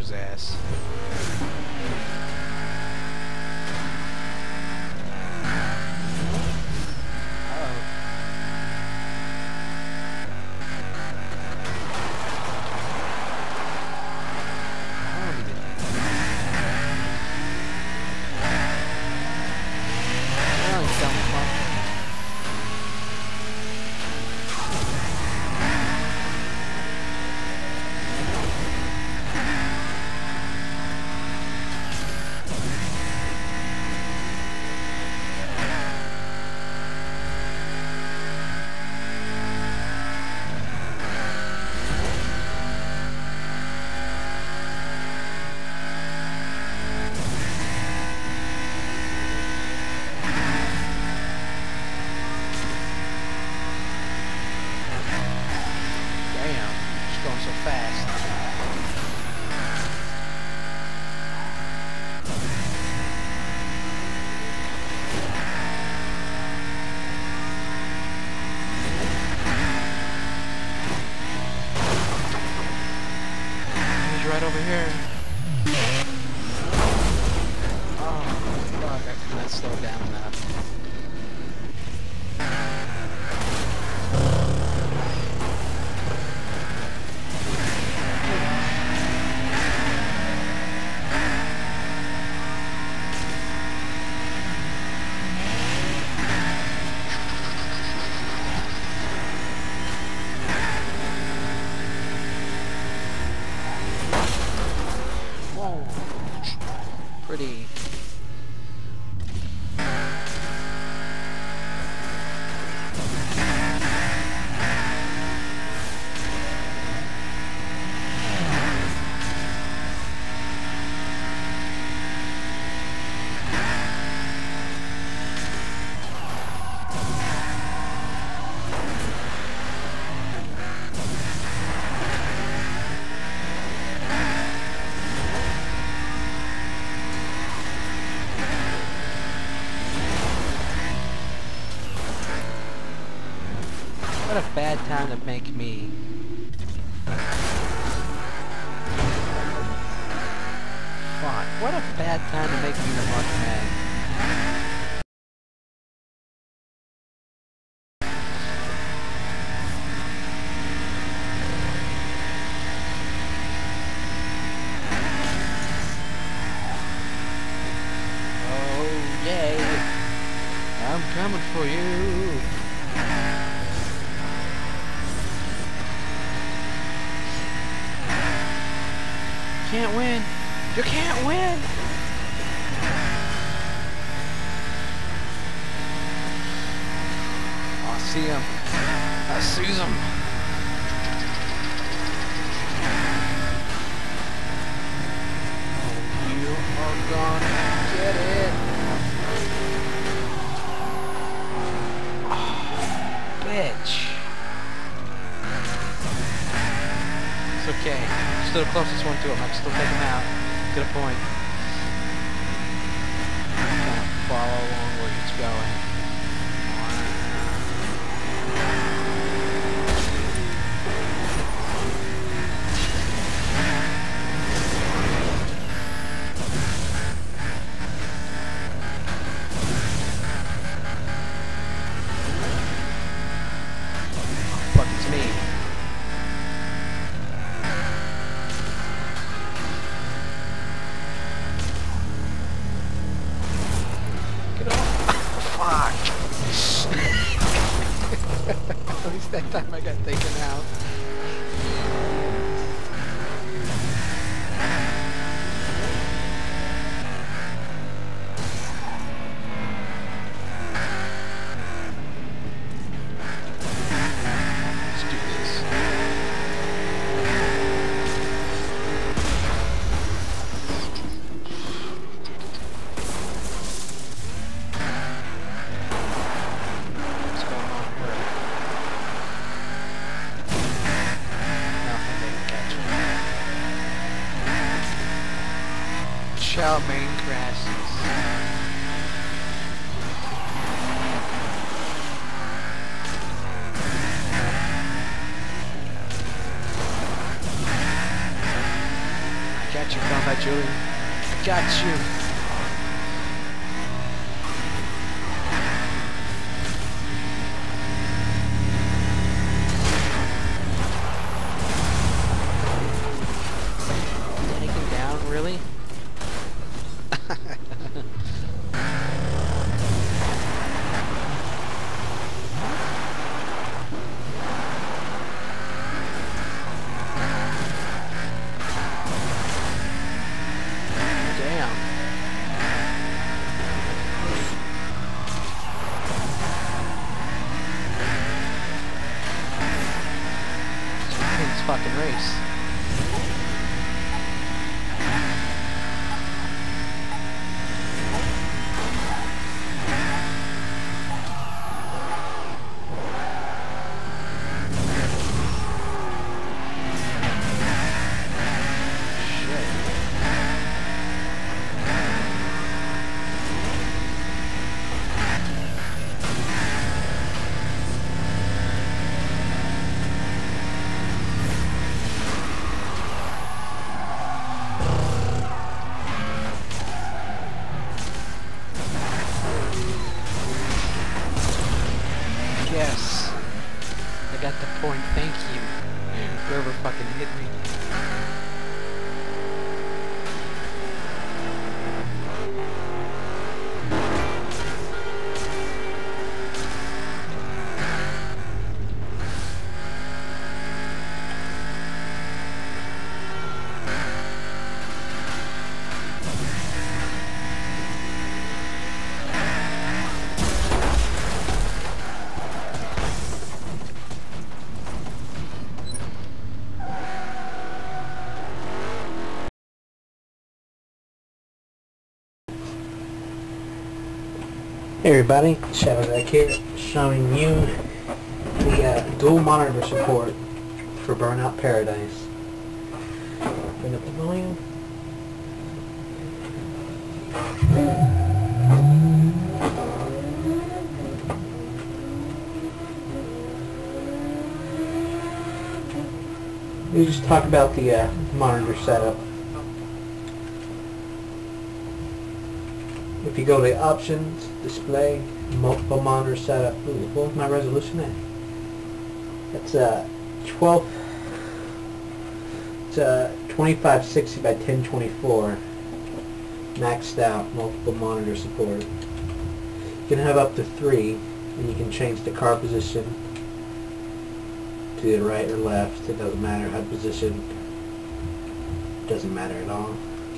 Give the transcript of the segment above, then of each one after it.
his ass. Right over here. Oh, fuck, I cannot slow down enough. Pretty. What a bad time to make me. Fuck, what a bad time to make me the marksman. Oh, yay. I'm coming for you. Can't win. You can't win. I see him. I sees him. Oh, you are gonna get it. Oh, bitch. It's okay. Still the closest one to him. I can still take him out. Get a point. Kind of follow along where he's going. Oh, fuck, it's me. At least that time I got taken out. Let's do this. Chow mein crashes. I got you. Julie. I got you. Take him down, really? Fucking race. Yes. I got the point, thank you. Whoever fucking hit me. Hey everybody, Shadowdeck here, showing you the dual monitor support for Burnout Paradise. Bring up the volume. We just talk about the monitor setup. If you go to options, display, multiple monitor setup. Ooh, what was my resolution at? That's 2560 by 1024. Maxed out, multiple monitor support. You can have up to 3, and you can change the car position to the right or left. It doesn't matter how position. Doesn't matter at all.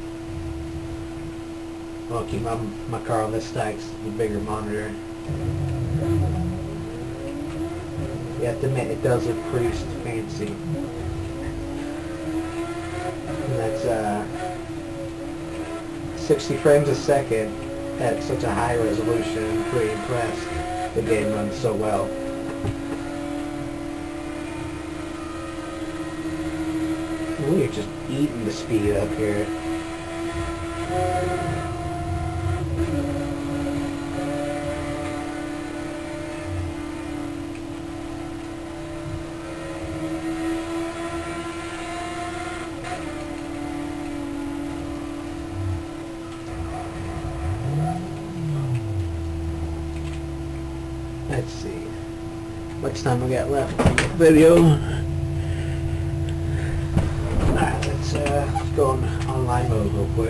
I'll keep my car on this stack, the bigger monitor. You have to admit, it does look pretty fancy. And that's 60 frames a second at such a high resolution. I'm pretty impressed. The game runs so well. We're just eating the speed up here. Let's see. Much time we got left in the video. Alright, let's go on online mode real quick.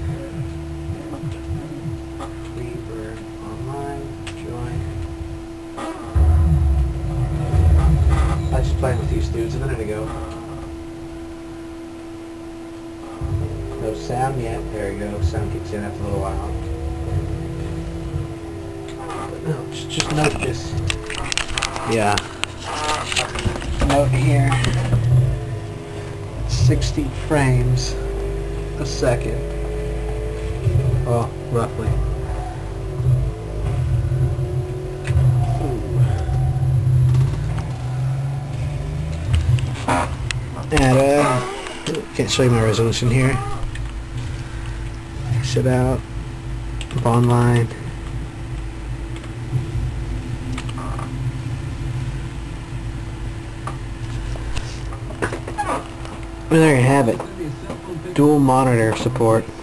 Freebird online, join. I was just playing with these dudes a minute ago. No sound yet. There we go. Sound kicks in after a little while. No, just note this. Yeah. Note here. 60 frames a second. Well, roughly. And can't show you my resolution here. Shut out. Up online. Well, there you have it. Dual monitor support.